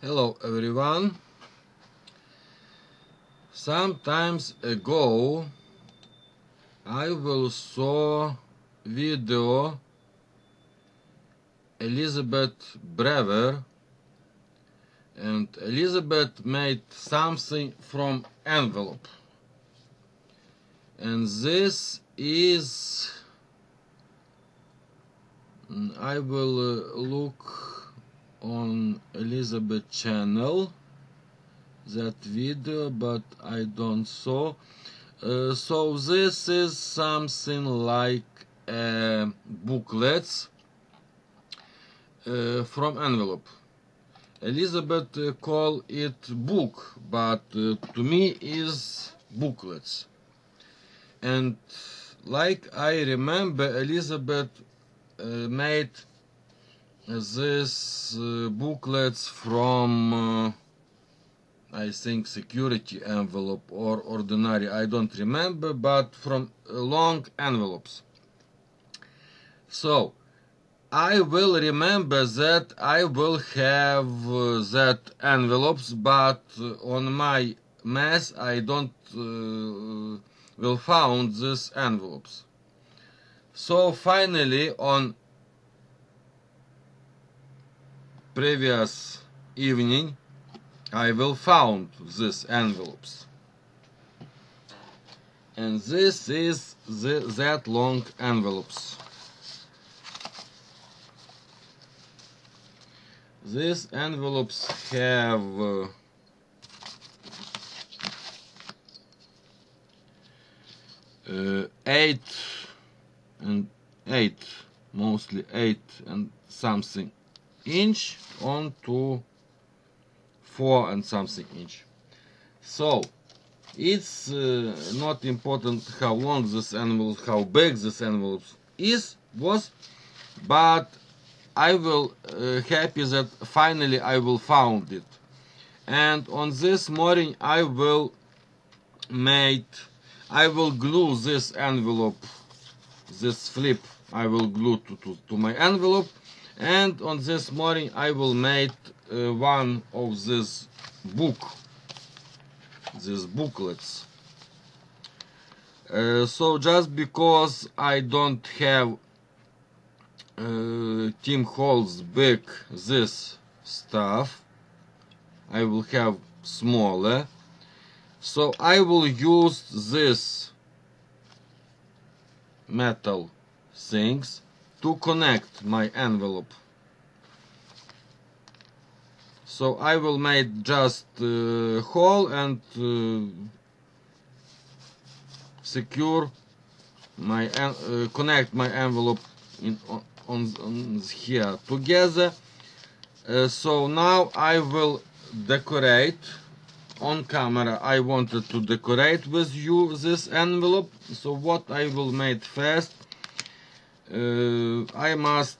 Hello everyone. Sometimes ago I will saw video Elizabeth Brewer, and Elizabeth made something from envelope, and this is I will look on Elizabeth channel that video, but I don't saw. So this is something like booklets from envelope. Elizabeth call it book, but to me is booklets. And like I remember, Elizabeth made this booklets from I think security envelope or ordinary, I don't remember, but from long envelopes. So I will remember that I will have that envelopes, but on my mess I don't will found this envelopes. So finally on previous evening I will found these envelopes, and this is that long envelopes. These envelopes have mostly 8 and something inch on to 4 and something inch. So it's not important how long this envelope, how big this envelope was, but I will happy that finally I will found it. And on this morning I will glue this envelope, this flip I will glue to my envelope, and on this morning I will make one of these booklets. So just because I don't have Tim Holtz big this stuff, I will have smaller, so I will use this metal things to connect my envelope. So I will make just hole and secure my connect my envelope on here together. So now I will decorate on camera. I wanted to decorate with you this envelope. So what I will make first, I must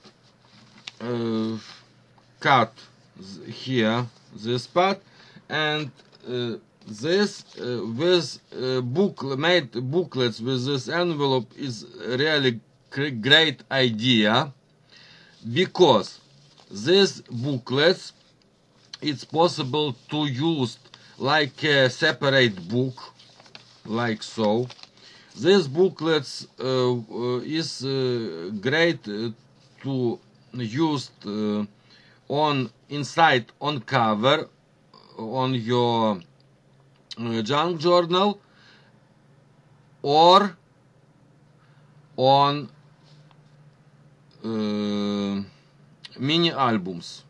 cut here this part, and this with made booklets with this envelope is really great idea, because these booklets it's possible to use like a separate book, like so. These booklets is great to use on inside on cover on your junk journal or on mini albums.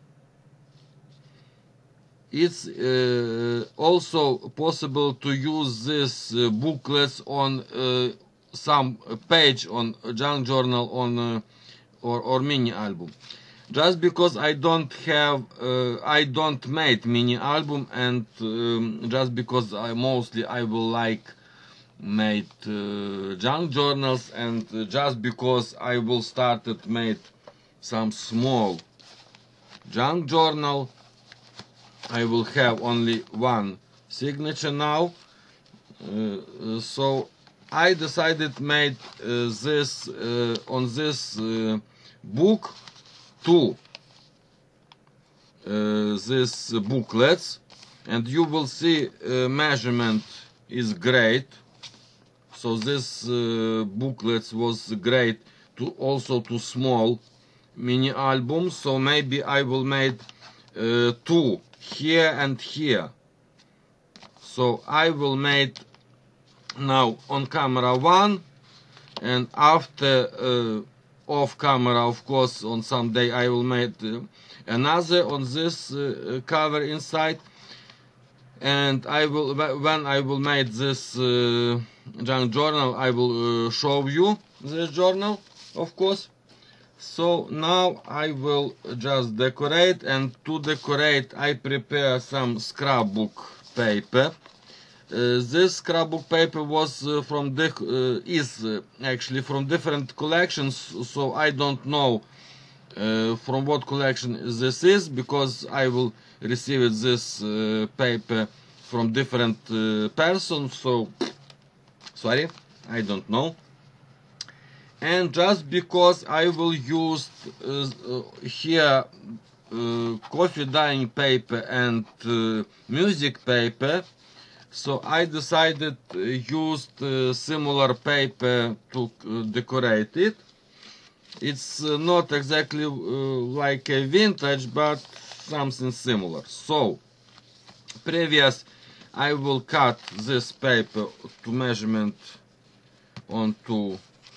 It's also possible to use this booklets on some page on junk journal on or mini album. Just because I don't have I don't make mini album, and just because I will like made junk journals, and just because I will started made some small junk journal, I will have only one signature now. So I decided made this on this book to these booklets, and you will see measurement is great. So this booklets was great to also to small mini albums. So maybe I will make two here and here. So I will make now on camera one, and after off camera, of course, on some day I will make another on this cover inside. And I will, when I will make this junk journal, I will show you this journal, of course. So now I will just decorate, and to decorate I prepare some scrapbook paper. This scrapbook paper was actually from different collections, so I don't know from what collection this is, because I will receive this paper from different persons, so sorry, I don't know. And just because I will use here coffee dyeing paper and music paper, so I decided use similar paper to decorate it. It's not exactly like a vintage, but something similar. So previous I will cut this paper to measurement onto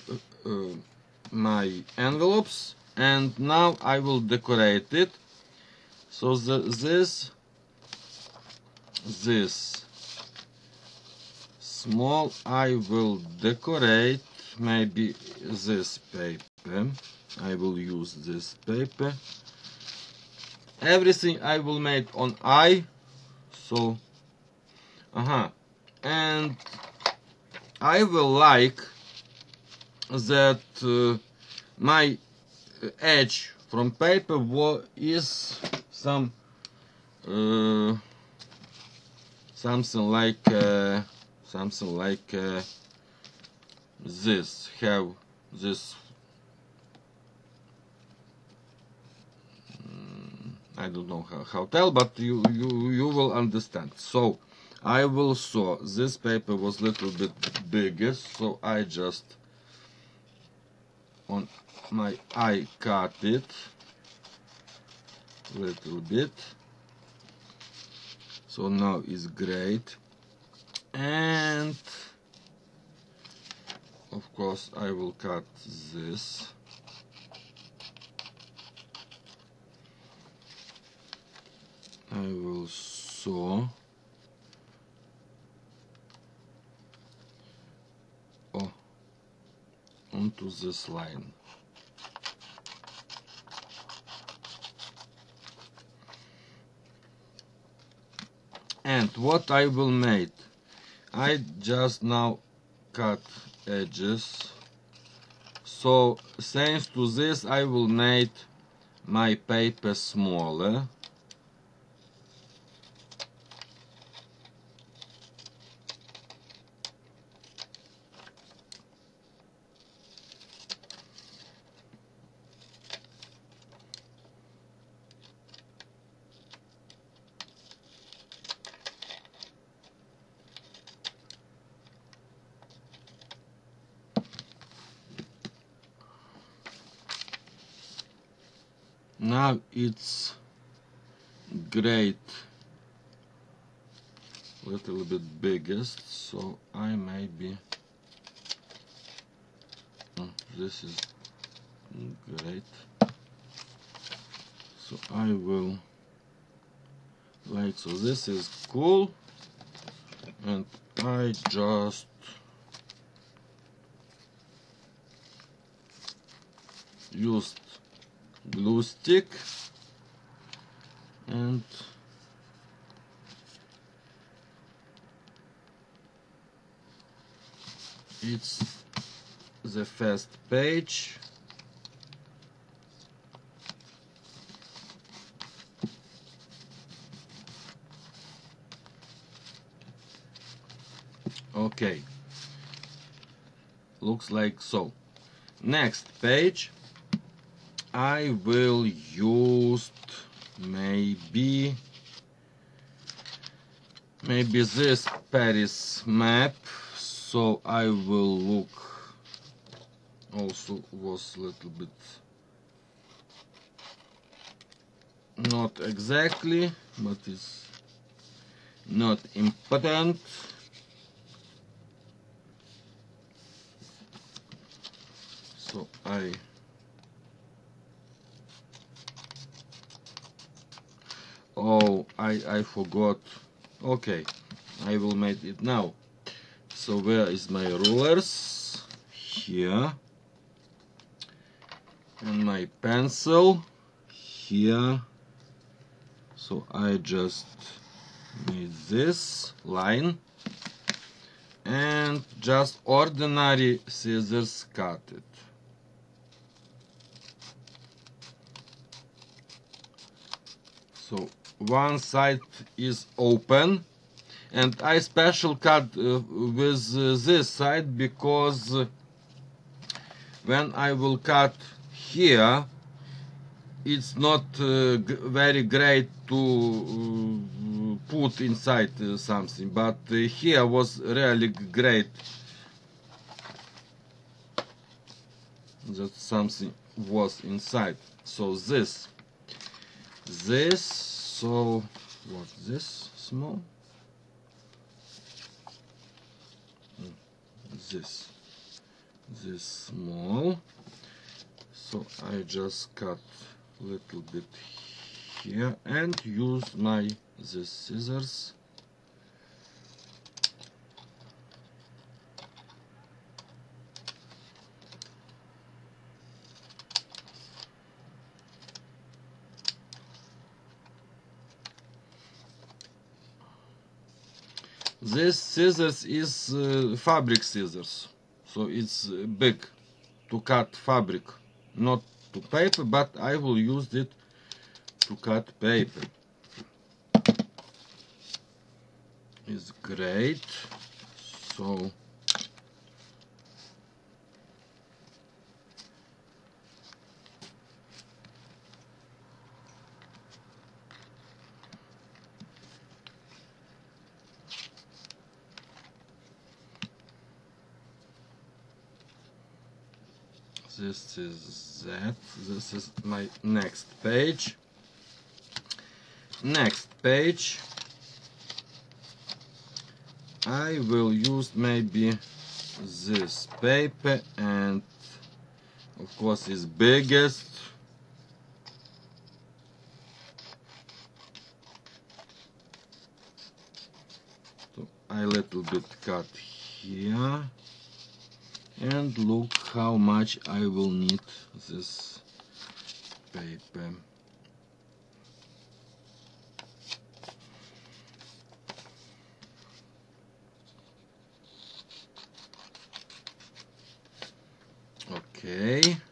my envelopes, and now I will decorate it. So this small I will decorate, maybe this paper, I will use this paper. Everything I will make on eye. So and I will like that my edge from paper is something like this, have this I don't know how tell, but you will understand. So I will saw this paper was little bit bigger, so I just on my eye cut it little bit. So now it's great, and of course I will cut this. I will sew onto this line. And what I will make, I just now cut edges. So thanks to this I will make my paper smaller. Now it's great, little bit biggest, so I maybe this is great, so I will like so. This is cool, and I just used glue stick and it's the first page. Okay, looks like so. Next page I will use maybe this Paris map, so I will look. Also was a little bit not exactly, but it's not important. So I forgot. Okay, I will make it now. So where is my rulers? Here. And my pencil here. So I just made this line and just ordinary scissors cut it. So one side is open, and I special cut with this side because when I will cut here, it's not very great to put inside something, but here was really great that something was inside. So this, so what's this small? This small. So I just cut a little bit here and use this scissors. This scissors is fabric scissors, so it's big to cut fabric, not to paper, but I will use it to cut paper. It's great. So this is that. This is my next page. Next page I will use maybe this paper, and of course it's biggest. So I little bit cut here, and look how much I will need this paper. Okay,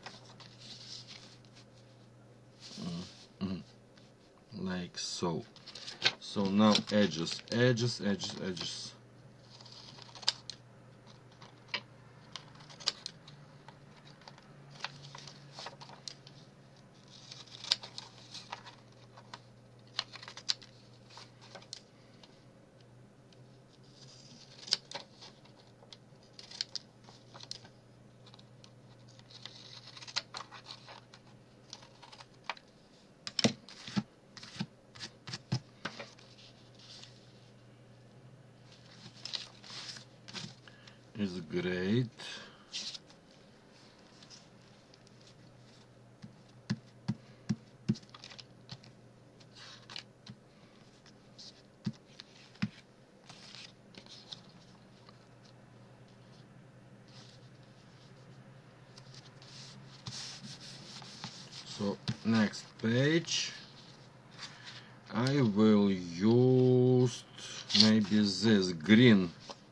like so. So now edges. Is great. So next page I will use maybe this green.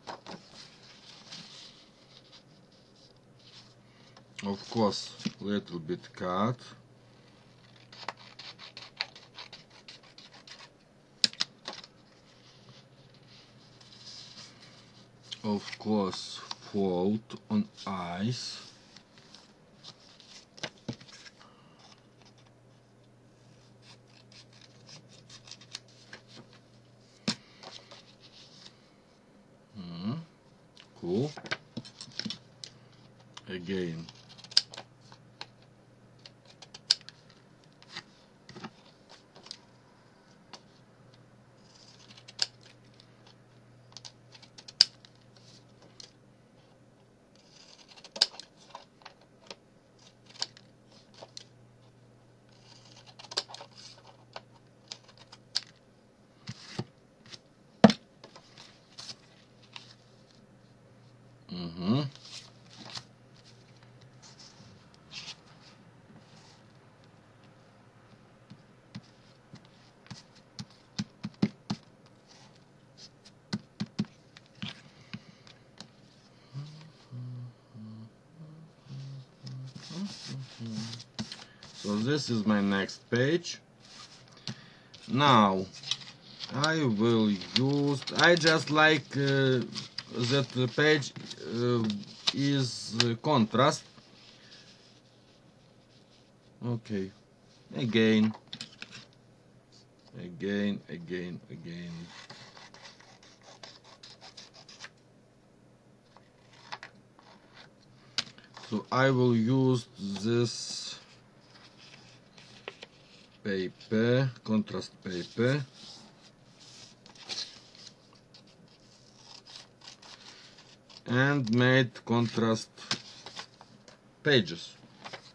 Of course, little bit cut. Of course, fold on eyes. Cool. Again. So this is my next page. Now I will use, I just like that the page is contrast. Okay, again. So I will use this paper, contrast paper, and made contrast pages.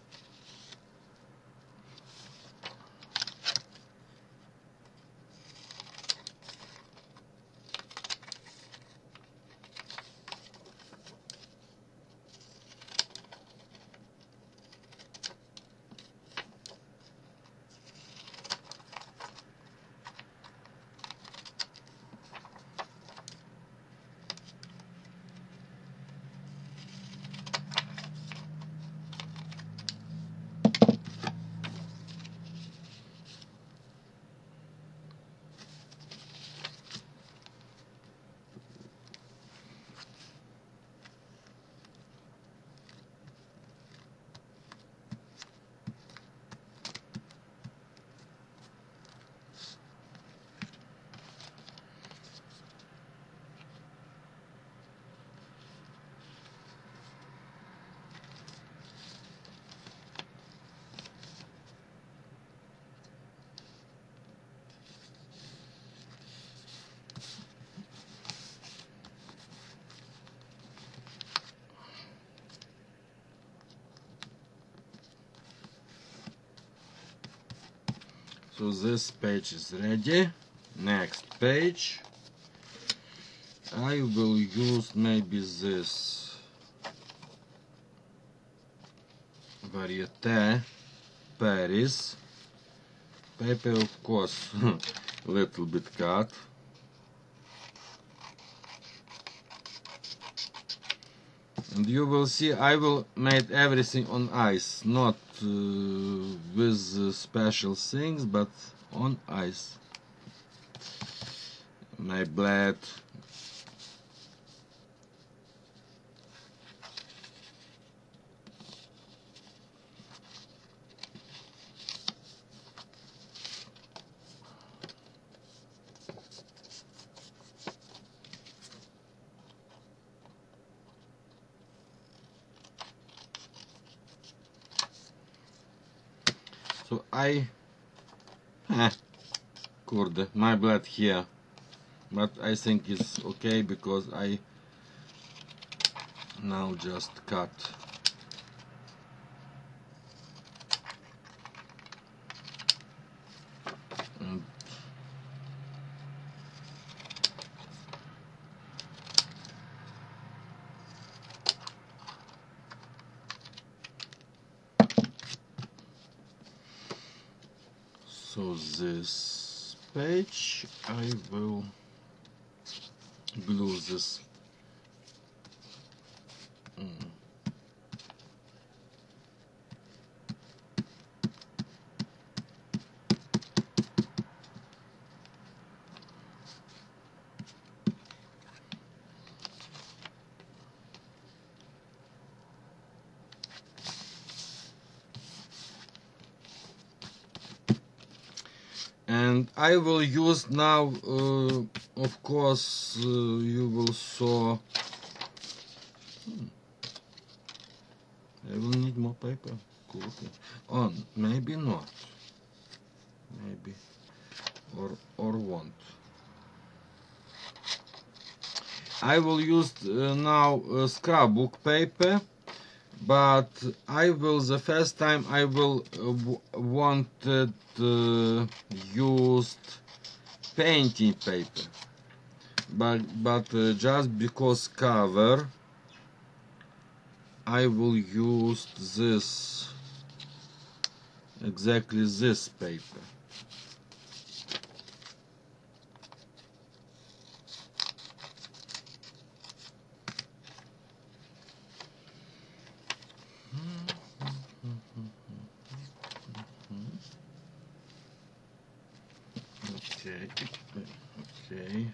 So this page is ready. Next page. I will use maybe this Varieté Paris paper, of course, little bit cut. And you will see I will make everything on ice, not with special things, but on ice. My blade. So kurde, my blood here, but I think it's okay because I now just cut. And so this page I will glue this. And I will use now, of course, you will saw I will need more paper. Cool. Oh, maybe not. Maybe. Or won't. I will use now scrapbook paper, but I will the first time I will wanted used painting paper, but just because cover I will use this exactly this paper. Okay, okay.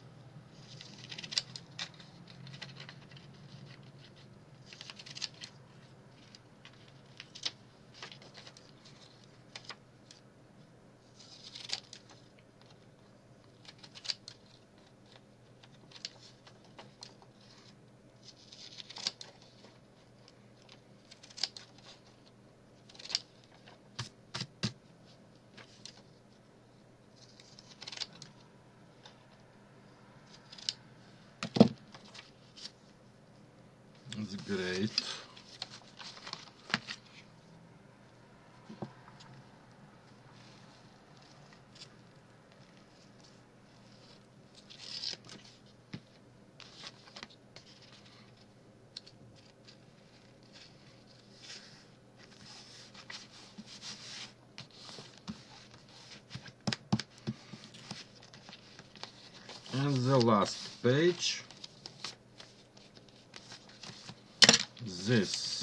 That's great. And the last page, this,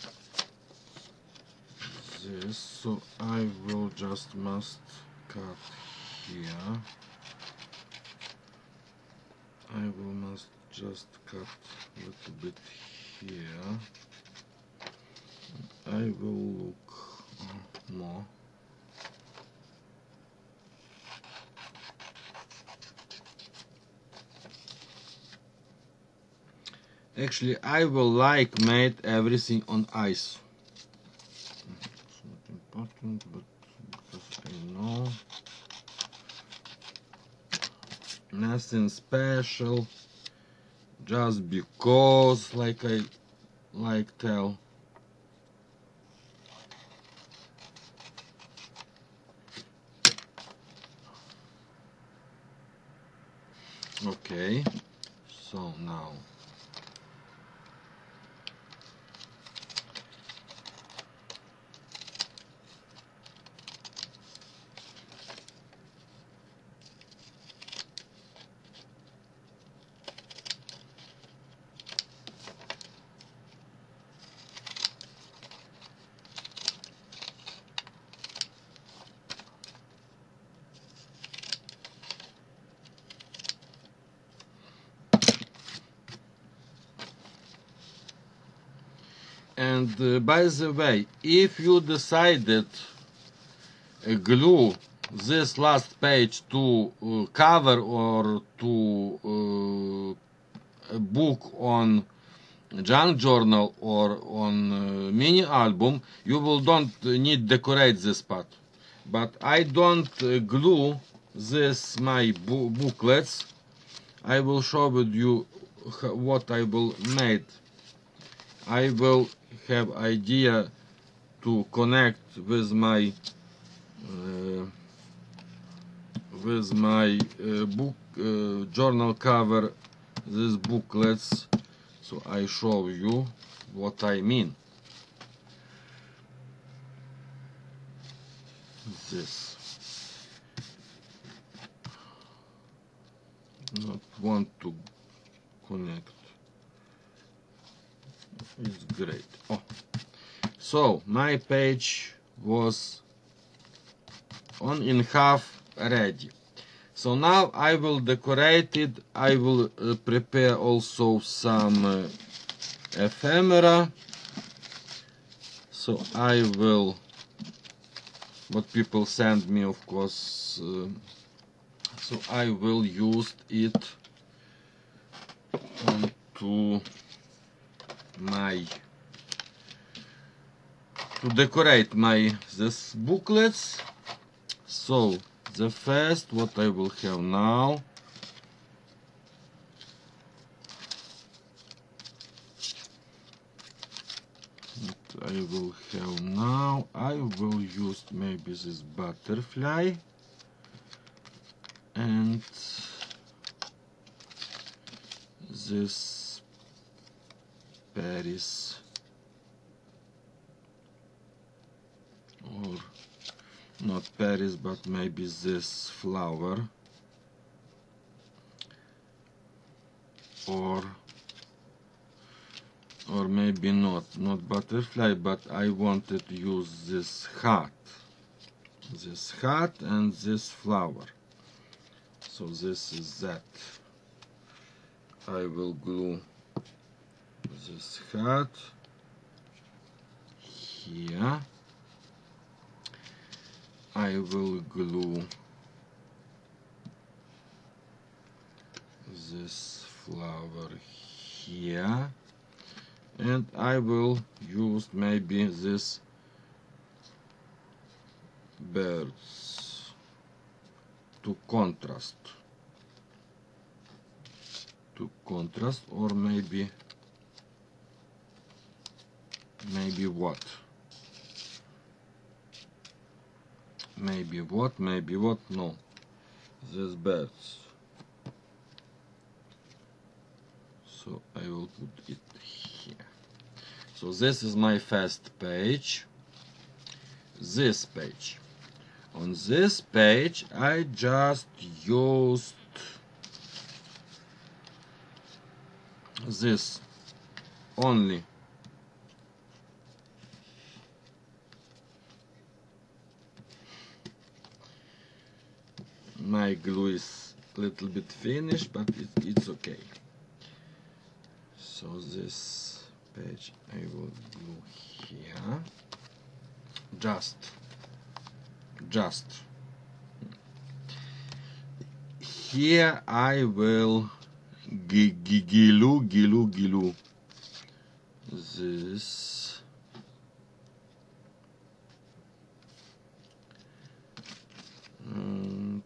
so I will just must cut here. I will must just cut a little bit here. I will look more. Actually, I will like made everything on ice. It's not important, but because I know nothing special, just because, like I like tell. Okay, so now. And by the way, if you decided glue this last page to cover or to a book on junk journal or on mini album, you will don't need decorate this part. But I don't glue this my booklets. I will show with you what I will made. I will have idea to connect with my book journal cover these booklets, so I show you what I mean. This not want to connect. It's great. Oh, so my page was on in half ready. So now I will decorate it. I will prepare also some ephemera. So I will, what people send me, of course. So I will use it onto my to decorate my this booklets. So the first what I will have now, I will use maybe this butterfly and this Paris, or not Paris, but maybe this flower, or maybe not butterfly, but I wanted to use this hat and this flower. So this is that. I will glue this hat here. I will glue this flower here, and I will use maybe this birds to contrast, or maybe what? No, these birds. So I will put it here. So this is my first page. This page. On this page I just used this only. My glue is a little bit finished, but it's okay. So this page I will glue here. Just here I will glue this. And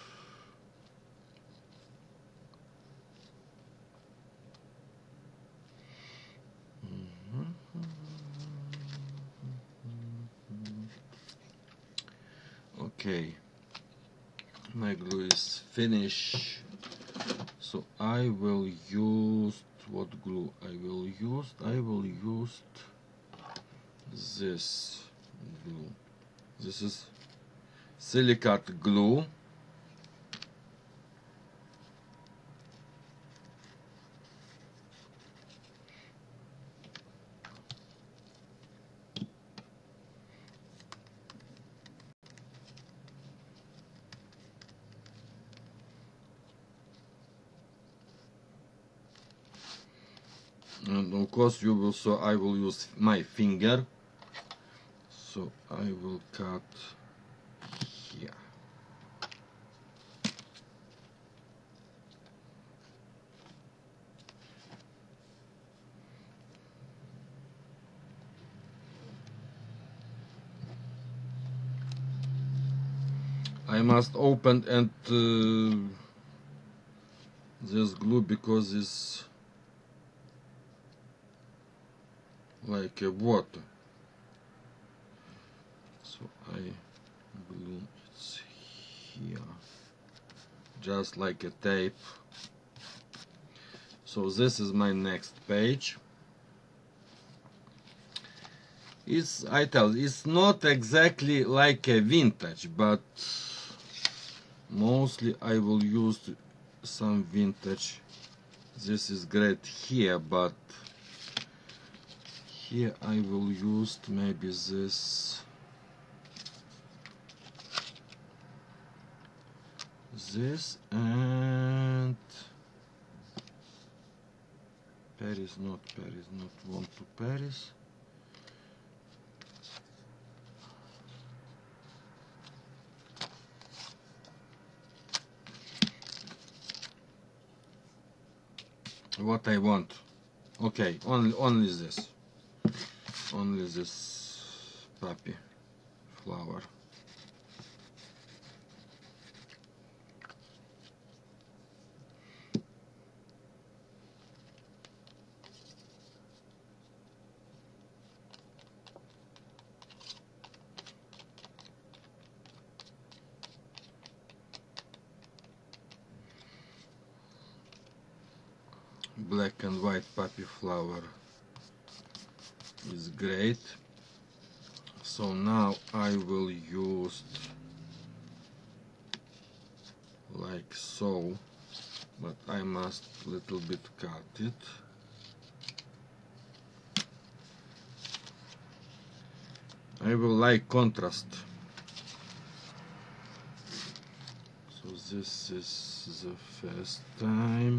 okay, my glue is finished. So I will use what glue I will use? I will use this glue. This is silicate glue. And of course you will, so I will use my finger. So I will cut here. I must open and this glue because it's like a water. So I glue it here, just like a tape. So this is my next page. It's not exactly like a vintage, but mostly I will use some vintage. This is great here, but here I will use maybe this and Paris, not want to Paris. What I want. Okay, only this poppy flower. Black and white poppy flower is great. So now I will use like so, but I must little bit cut it. I will like contrast. So this is the first time.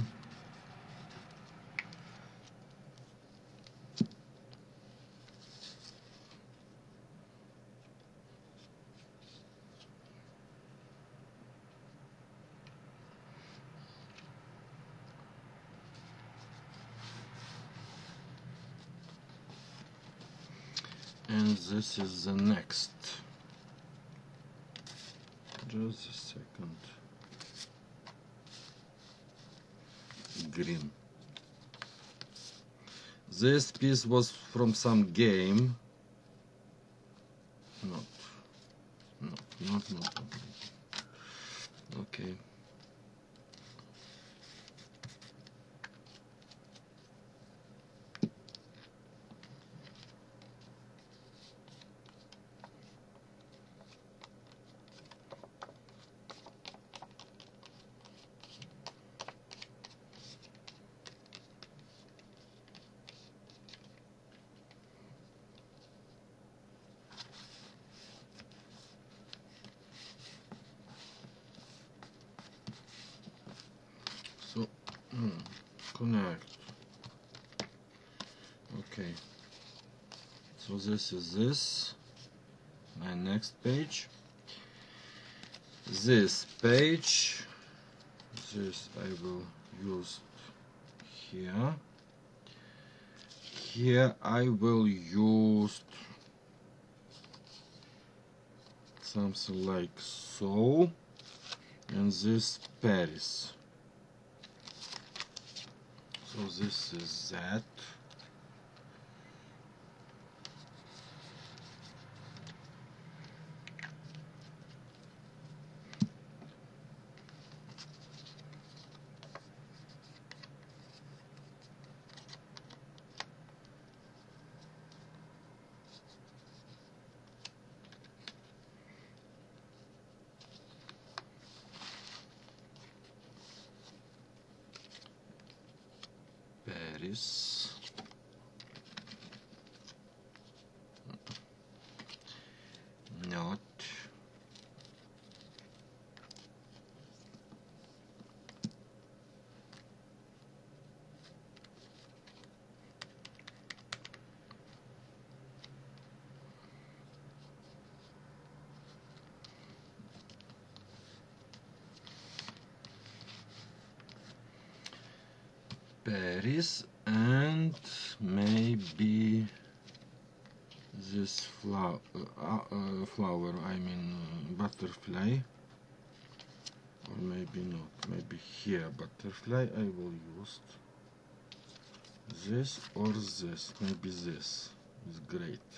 And this is the next. Just a second. Green. This piece was from some game. Not. Okay. So, connect. Okay. So this is this. My next page. This page. This I will use here. Here I will use something like so, and this Paris. So this is that. Paris. Not. Paris, and maybe this flower, I mean butterfly, or maybe not, maybe here butterfly. I will use this or this, maybe this is great.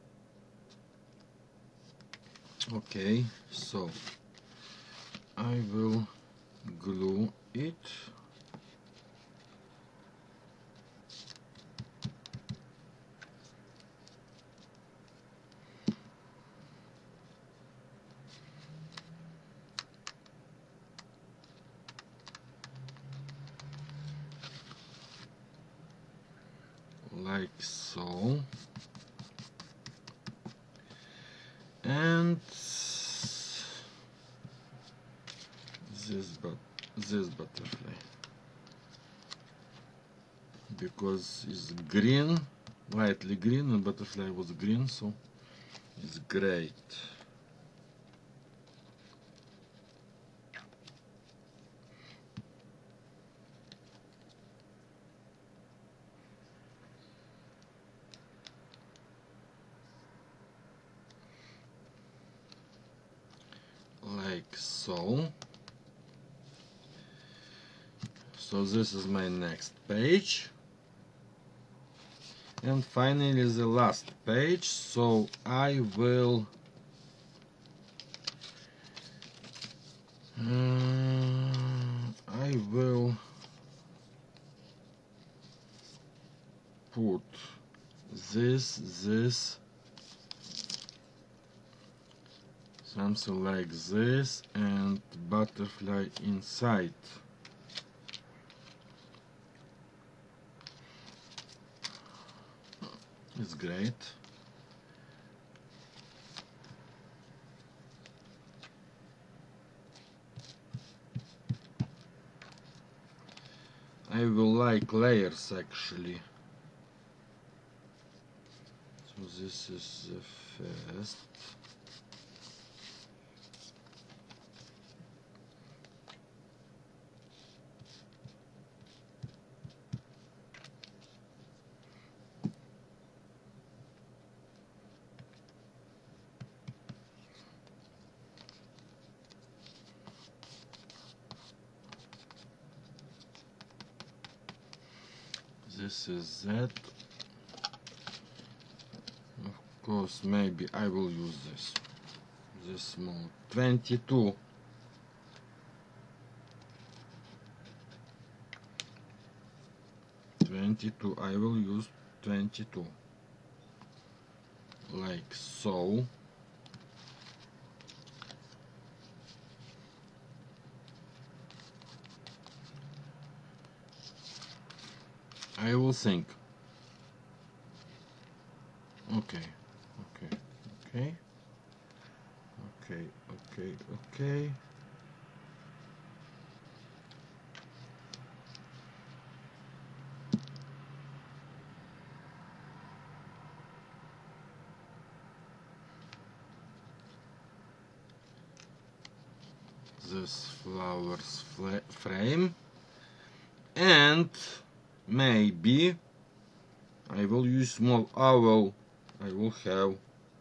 Okay, so I will glue it. Like so, and this butterfly, because it's green, lightly green, and butterfly was green, so it's great. so. So this is my next page. And finally the last page, so I will put this, something like this, and butterfly inside. It's great. I will like layers actually. So this is the first. This is that. Of course, maybe I will use this small 22. I will use 22 like so. I will think. Okay. This flowers frame, and maybe I will use small owl. I will have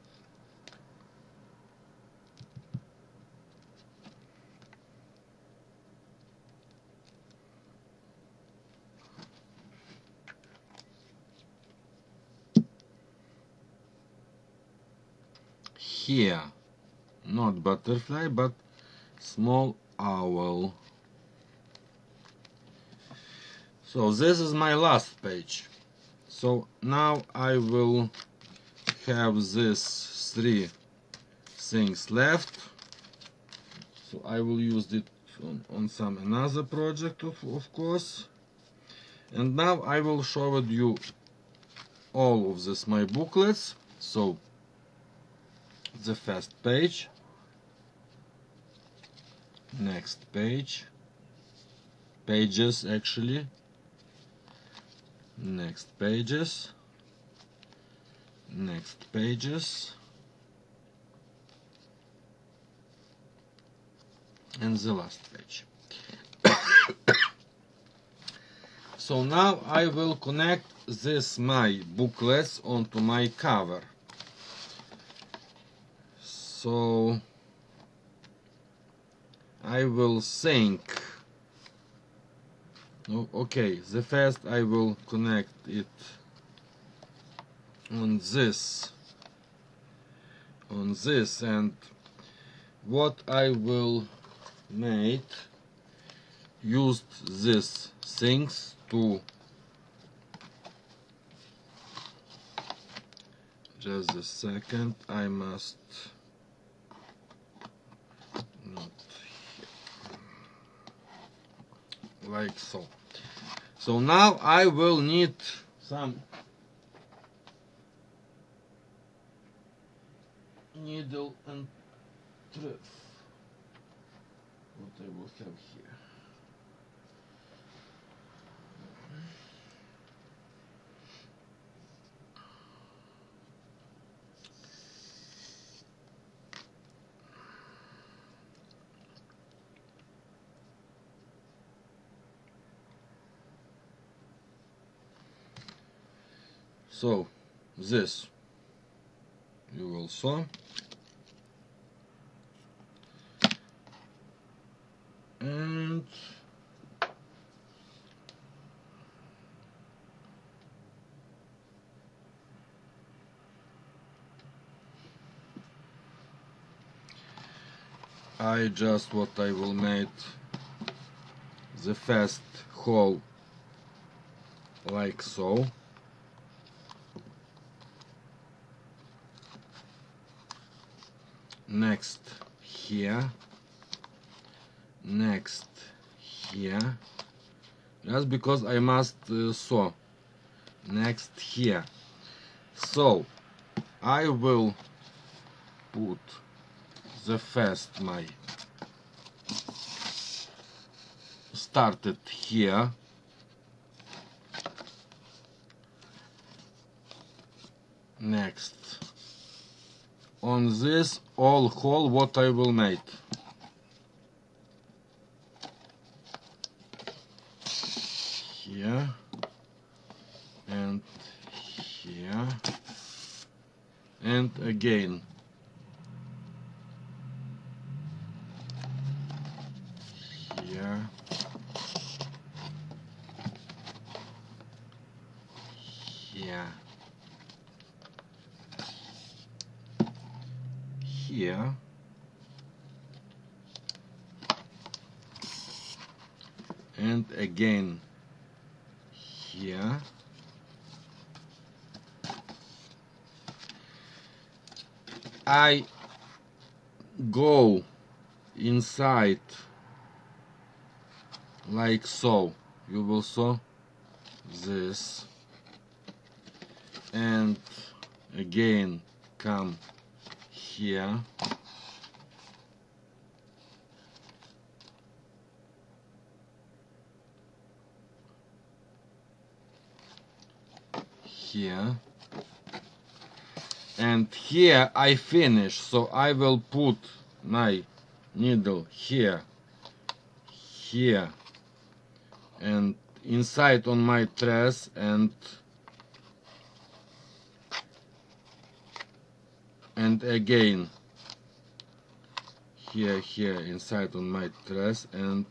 here, not butterfly, but small owl. So this is my last page. So now I will have this 3 things left. So I will use it on some another project of course. And now I will show you all of this my booklets. So the first page, next page, pages actually, next pages, next pages, and the last page. So now I will connect this my booklets onto my cover. So I will think. Okay, the first I will connect it on this, and what I will make, used these things to, just a second, I must not like so. So now I will need some needle and thread. What I will have here. So this you will saw. I just what I will make the first hole like so. Next here, next here, just because I must sew. Next here. So I will put the first my started here. Next on this all hole what I will make. Here and here and again. Here. Here. Here. And again here. I go inside like so. You will sew this and again come here. Here and here I finish, so I will put my needle here, here and inside on my dress and again here, here inside on my dress and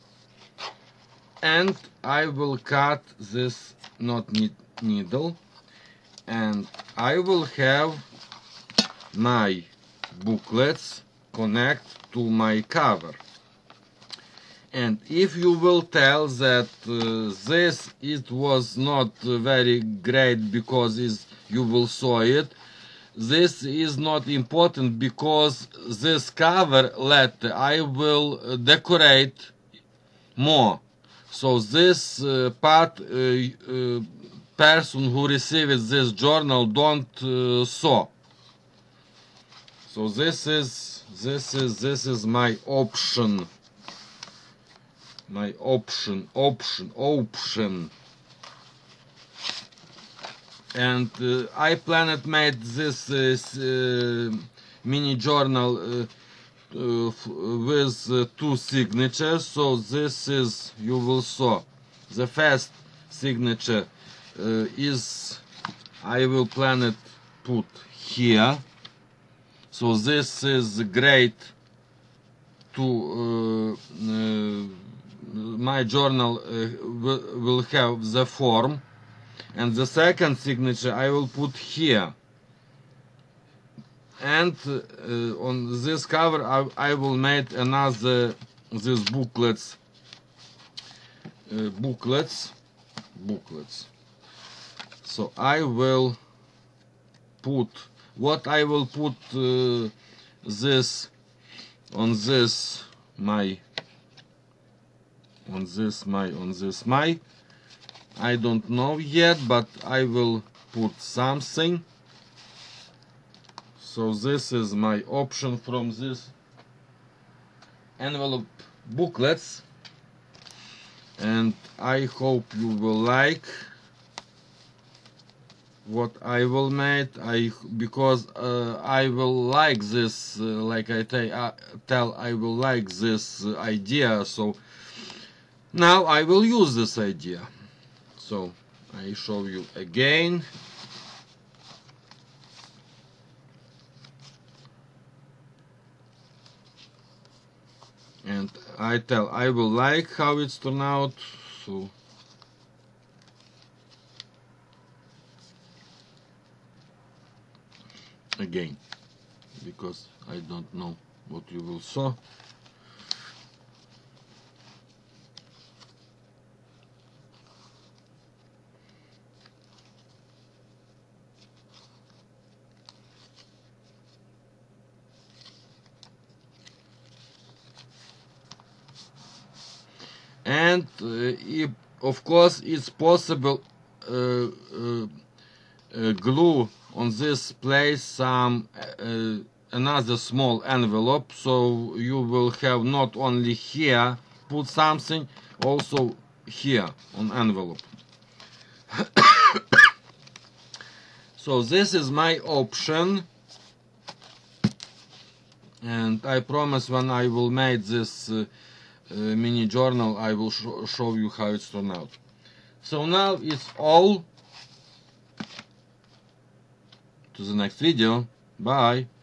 I will cut this knot needle and I will have my booklets connect to my cover. And if you will tell that this it was not very great because you will sew it, this is not important because this cover letter I will decorate more. So this part person who receives this journal don't sew. So this is my option. My option. And I planned made this mini journal with two signatures. So this is, you will saw the first signature is I will plan it put here. So this is great to my journal will have the form, and the second signature I will put here. And on this cover I will make another these booklets. So I will put what I will put this on this my I don't know yet, but I will put something. So this is my option from this envelope booklets, and I hope you will like what I will make. Because I will like this, like I tell I will like this idea, so now I will use this idea. So I show you again. And I tell I will like how it's turned out. So again, because I don't know what you will saw. And of course it's possible glue on this place some another small envelope, so you will have not only here put something, also here on envelope. So this is my option, and I promise when I will make this mini journal I will show you how it's turned out. So now it's all. To the next video. Bye.